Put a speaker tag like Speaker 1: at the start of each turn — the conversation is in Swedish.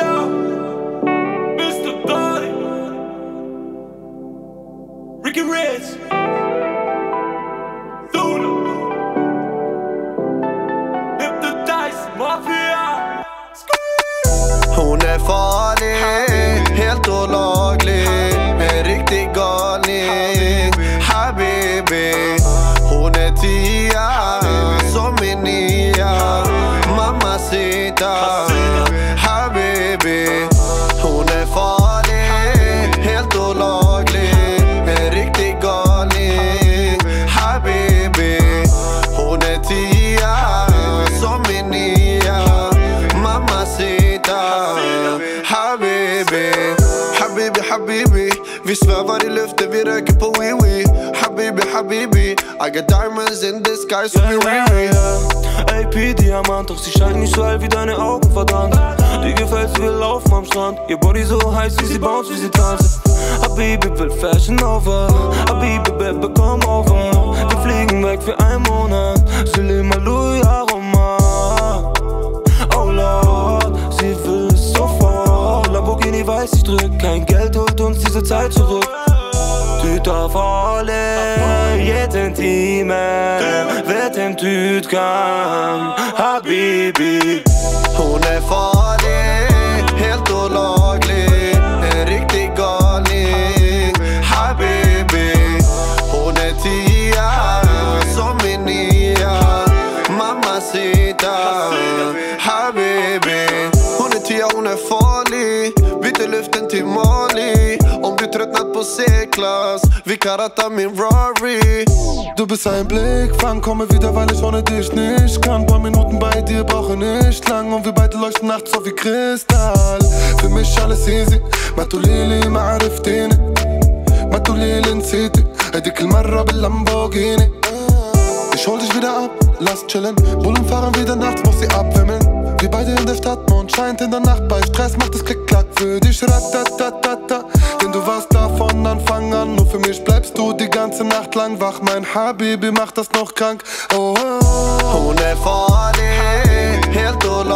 Speaker 1: Mafia, Mr. Dolly, Ricky Rich, Luna, Hypnotize Mafia.
Speaker 2: Hon är farlig, helt olaglig, en riktig galning, habibi. Hon är tia, som min nia, mamacita, habibi. Hon är farlig, helt olaglig, en riktig galning, habibi. Hon är tia, som min nia, mamacita, habibi. Habibi, habibi, vi svävar i luften, vi röker på wee-wee. Habibi, habibi, I got diamonds in the sky, so we real.
Speaker 1: AP, Diamant, doch sie scheint nicht so hell wie deine Augen, verdammt. Die gefällt, sie will laufen am Strand. Ihr Body so heiß, wie sie bounce, wie sie tanzt. Habibi will Fashion over, Habibi, Baby, komm over. Wir fliegen weg für einen Monat, Salim Aluya, Roma. Oh Lord, sie will es sofort. Lamborghini weiß, ich drück, kein Geld holt uns diese Zeit zurück. Tüt av alle, jeden time, vet en tut kan, habibi.
Speaker 2: Hon är farlig, helt olaglig, en riktig galning, habibi. Hon är tia, som min nia, mamacita, habibi. Hon är tia, hon är farlig, byter luften till Mali. Om du tröttnat på C-klass, vi kan ratta min Rari.
Speaker 3: Du bist ein Blick, Fang, komme wieder, weil ich ohne dich nicht kann. Paar Minuten bei dir brauche nicht lang und wir beide leuchten nachts auf wie Kristall. Für mich alles easy, ما تقوليلي ما عرفتيني ما تقوليلي نسيتي هديك المرة باللامبورجيني. Ich hol dich wieder ab, lass chillen, Bullen fahren wieder nachts, muss sie abwimmeln. Wir beide in der Stadt, Mond scheint in der Nacht, bei Stress macht es Klick-Klack für dich, ratatatata. Denn du warst da von Anfang an, nur für mich bleibst du die ganze Nacht lang wach. Mein Habibi macht das noch krank, oh, oh.
Speaker 2: Hon är farlig, helt olaglig.